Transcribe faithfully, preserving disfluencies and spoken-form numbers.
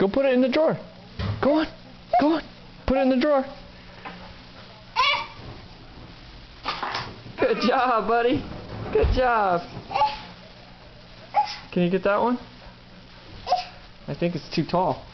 Go put it in the drawer. Go on. Go on. Put it in the drawer. Good job, buddy. Good job. Can you get that one? I think it's too tall.